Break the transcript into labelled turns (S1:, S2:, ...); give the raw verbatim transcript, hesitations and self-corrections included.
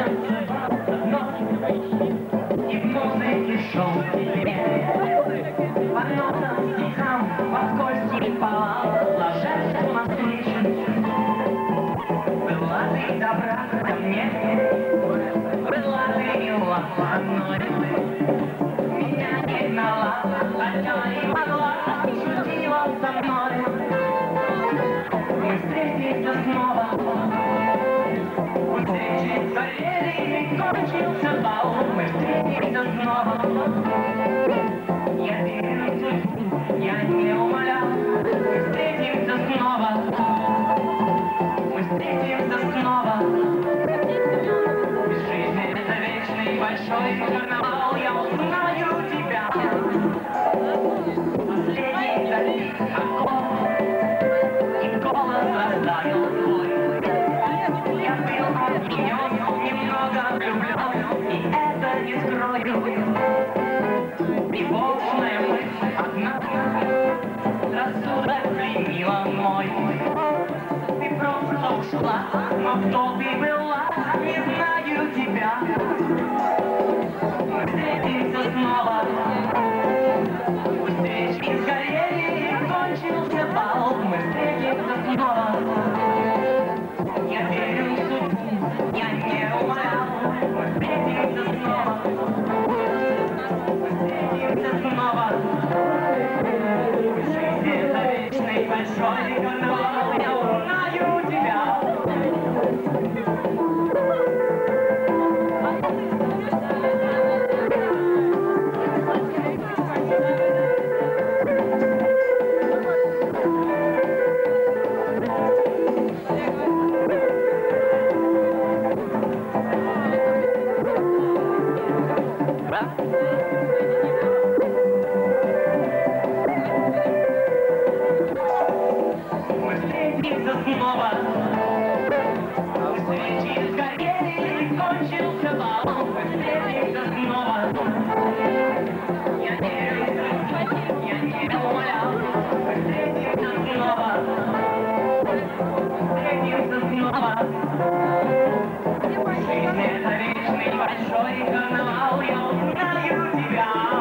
S1: И в музыке шел тебе по нотам, стихам, по скользким полам ложась навстречу. Была ты добра ко мне, была ты мила со мной. Меня не гнала, хотя не могла, шутила со мной. Мы встретимся снова, у встречи горели, и кончился бал. Мы встретимся снова, я верю в судьбу, я не умолял. Мы встретимся снова, мы встретимся снова. Без жизни это вечный большой карнавал, я узнаю тебя. Последний залив окон, и голос растаял твой. Я был объединен, немного влюблен, и это не скрою. Тревожная мысль одна, рассудок пленила мой. Ты просто ушла, но кто ты была, не знаю тебя. Мы встретимся снова, пусть свечки сгорели, и кончился бал. Мы встретимся снова, я верю в судьбу, я не умолял. Мы встретимся снова, мы встретимся снова. Жизнь это вечный большой карнавал, я узнаю тебя. Жизнь это вечный большой карнавал, я узнаю тебя.